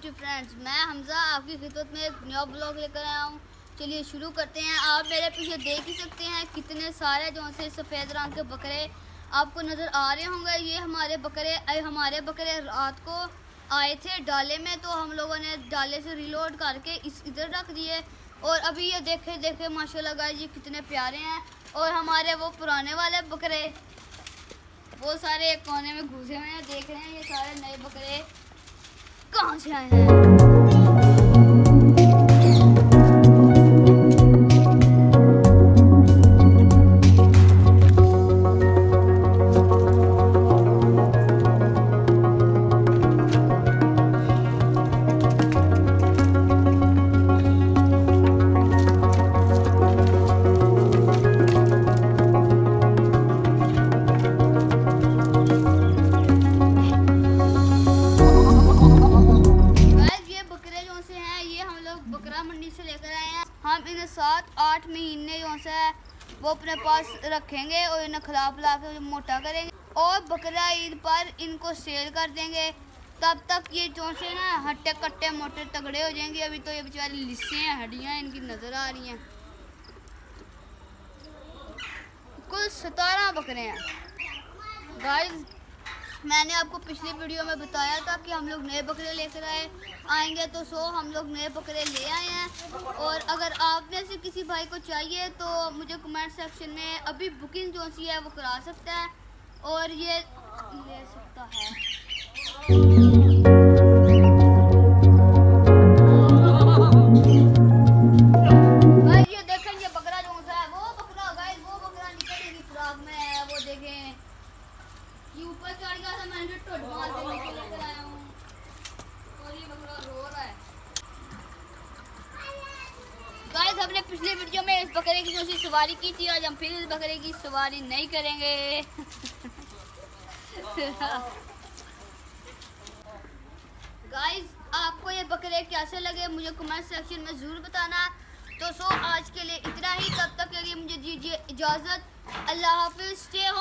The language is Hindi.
टू फ्रेंड्स, मैं हमजा आपकी खिदमत में एक नया ब्लॉग लेकर आया हूँ। चलिए शुरू करते हैं। आप मेरे पीछे देख ही सकते हैं कितने सारे जो से सफ़ेद रंग के बकरे आपको नज़र आ रहे होंगे। ये हमारे बकरे रात को आए थे डाले में, तो हम लोगों ने डाले से रिलोड करके इधर रख दिए। और अभी ये देखे माशाल्लाह गाइस, ये कितने प्यारे हैं। और हमारे वो पुराने वाले बकरे वो सारे एक कोने में घुसे हुए हैं। देख रहे हैं ये सारे नए बकरे कहाँ से आए हैं। बकरा मंडी से लेकर आए हैं। हम इन्हें 7-8 महीने जो से वो अपने पास रखेंगे और इन्हें खिला पिला के मोटा करेंगे और बकरा ईद पर इनको सेल कर देंगे। तब तक ये जो से ना हट्टे कट्टे मोटे तगड़े हो जाएंगे। अभी तो ये बेचारी लिस्से हैं, हड्डियाँ इनकी नज़र आ रही हैं। कुल 17 बकरे हैं गाइस। मैंने आपको पिछली वीडियो में बताया था कि हम लोग नए बकरे लेकर आएंगे, तो हम लोग नए बकरे ले आए हैं। और अगर आप में से किसी भाई को चाहिए तो मुझे कमेंट सेक्शन में अभी बुकिंग जो सी है वो करा सकता है और ये ले सकता है। ये देखें, ये बकरा जो सा है वो बकरा निकल फ्रॉक में है। वो देखें ये ऊपर चढ़ गया था, मैंने टोट मार के लेकर आया हूँ और ये बकरा रो रहा है। गाइस, हमने पिछली वीडियो में इस बकरे की जो सी सवारी की थी, आज हम फिर इस बकरे की सवारी नहीं करेंगे। गाइस, आपको ये बकरे कैसे लगे मुझे कमेंट सेक्शन में ज़रूर बताना। तो आज के लिए इतना ही। तब तक के लिए मुझे दीजिए इजाज़त। अल्लाह हाफिज़। स्टे